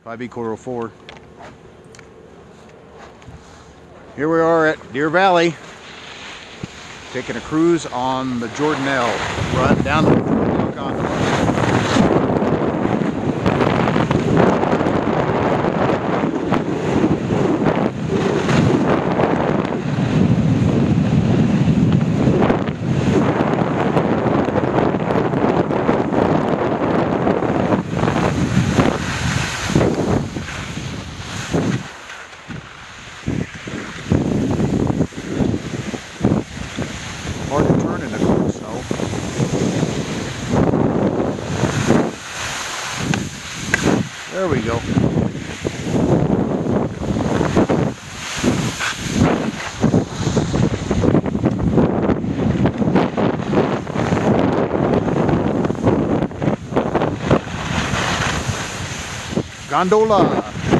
Probably be 4:04. Here we are at Deer Valley, taking a cruise on the Jordanelle, run down the gondola. Hard to turn in the cold snow. There we go. Gondola.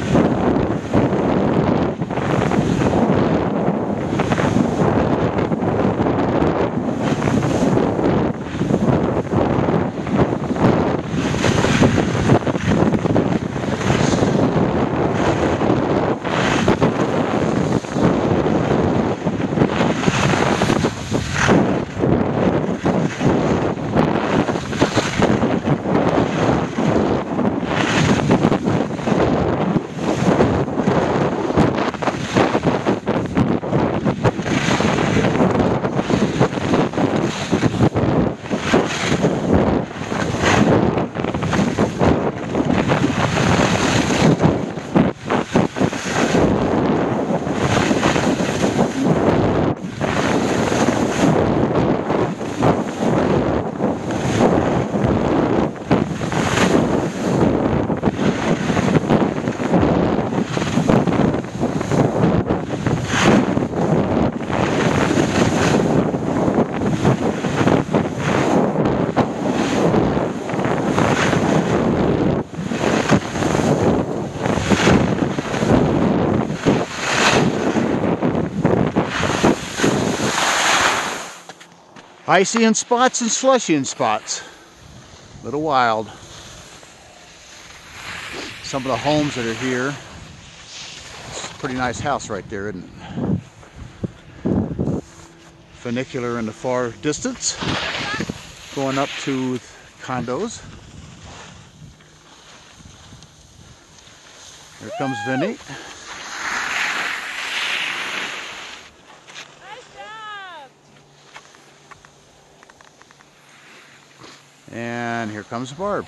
Icy in spots and slushy in spots. A little wild. Some of the homes that are here. It's a pretty nice house right there, isn't it? Funicular in the far distance. Going up to condos. Here comes Vinny. And here comes Barb.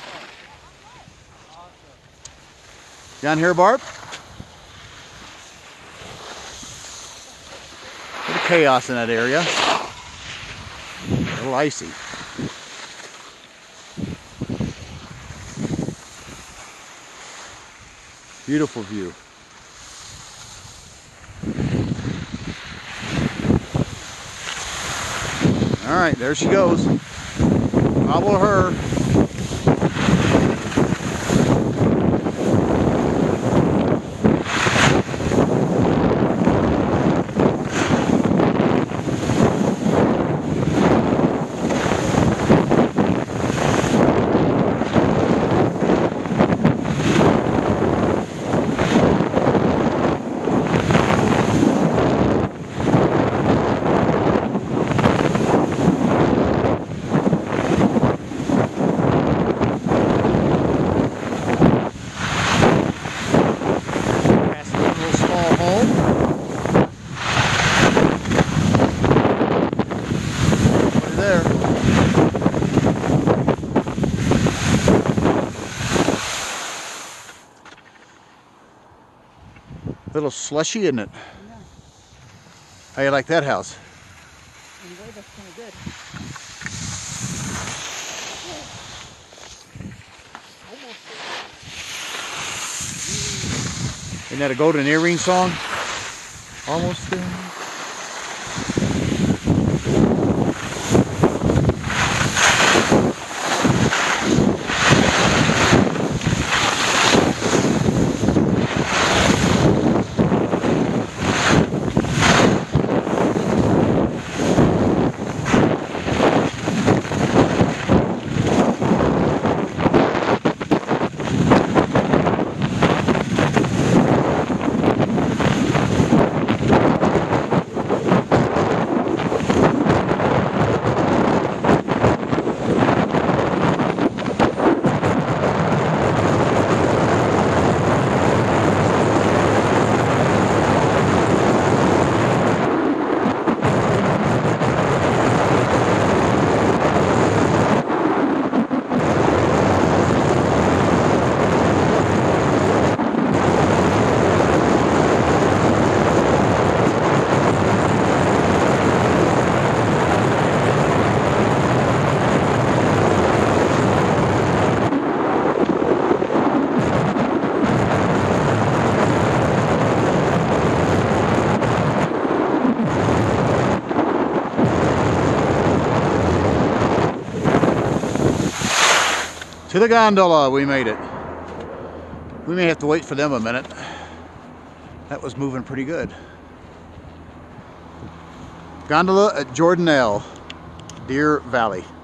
Down here, Barb. A little chaos in that area. A little icy. Beautiful view. All right, there she goes. Follow her. There. A little slushy, isn't it? Yeah. How you like that house? Enjoy, that's kind of good. Isn't that a Golden Earring song? Almost there. To the gondola, we made it. We may have to wait for them a minute. That was moving pretty good. Gondola at Jordanelle, Deer Valley.